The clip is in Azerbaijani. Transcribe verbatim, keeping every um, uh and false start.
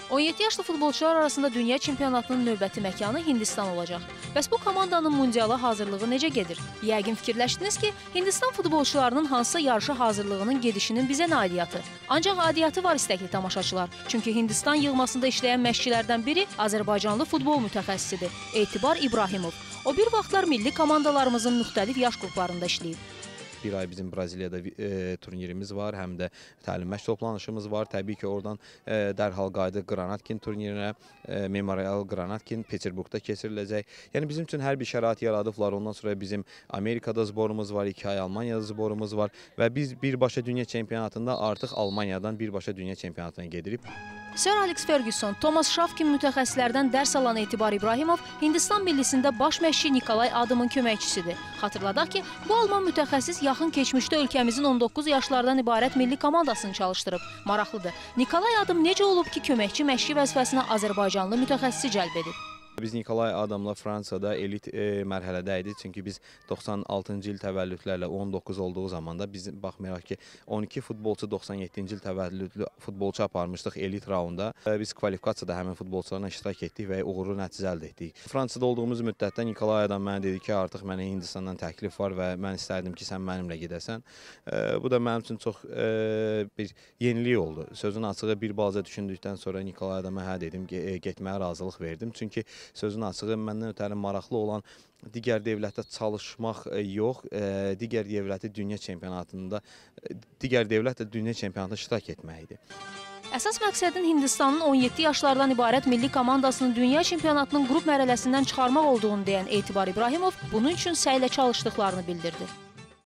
on yeddi yaşlı futbolçular arasında dünya çempionatının növbəti məkanı Hindistan olacaq. Bəs bu komandanın mundiala hazırlığı necə gedir? Yəqin fikirləşdiniz ki, Hindistan futbolçularının hansısa yarışa hazırlığının gedişinin bizə nə aidiyyatı? Ancaq aidiyyatı var istəkli tamaşaçılar. Çünki Hindistan yığmasında işləyən məşqçilərdən biri Azərbaycanlı futbol mütəxəssisidir, Etibar İbrahimov. O bir vaxtlar milli komandalarımızın müxtəlif yaş qruplarında işləyib. Bir ay bizim Braziliyada e, turnirimiz var, həm də təlim məşq toplanışımız var. Təbii ki, oradan e, dərhal qayıdıq Qranatkin turnirinə, e, Memorial Qranatkin Peterburqda keçiriləcək. Yəni bizim üçün hər bir şərait yaradıblar. Ondan sonra bizim Amerikada zborumuz var, iki ay Almaniyada zborumuz var və biz birbaşa dünya çempionatında artıq Almaniyadan birbaşa dünya çempionatına gedirik. Sir Alex Ferguson, Thomas Schaaf kimi mütəxəssislərdən dərs alan Etibar İbrahimov Hindistan millisində baş məşqçi Nikolay Adımın köməkçisidir. Xatırladaq ki, bu alman mütəxəssis yaxın keçmişdə ölkəmizin on doqquz yaşlardan ibarət milli komandasını çalışdırıb. Maraqlıdır. Nikolay Adım necə olub ki, köməkçi məşqçi vəzifəsinə Azərbaycanlı mütəxəssisi cəlb edib? Biz Nikolay Adamla Fransada elit e, mərhələdə idi. Çünki biz doxsan altıncı il təvəllüdlərlə on doqquz olduğu zamanda biz baxmayaraq ki, on iki futbolçu doxsan yeddinci il təvəllüdlü futbolçu aparmışdıq elit raunda. E, biz kvalifikasiyada həmin futbolçularla iştirak etdik və uğurlu nəticə əldə etdik. Fransada olduğumuz müddətdə Nikolay Adam mənə dedi ki, artıq mənə Hindistandan təklif var və mən istərdim ki, sən mənimlə gedəsən. E, bu da mənim üçün çox e, bir yenilik oldu. Sözün açığı bir balaca düşündükdən sonra Nikolay Adama hə dedim, getməyə razılıq verdim. Çünki sözün açığı məndən ötəri maraqlı olan digər dövlətdə çalışmaq yox, digər dövləti dünya çempionatında, digər dövlətlə dünya çempionatında iştirak etmək idi. Əsas məqsədin Hindistanın on yeddi yaşlardan ibarət milli komandasını dünya çempionatının qrup mərhələsindən çıxarmaq olduğunu deyən Etibar İbrahimov bunun üçün səylə çalışdıqlarını bildirdi.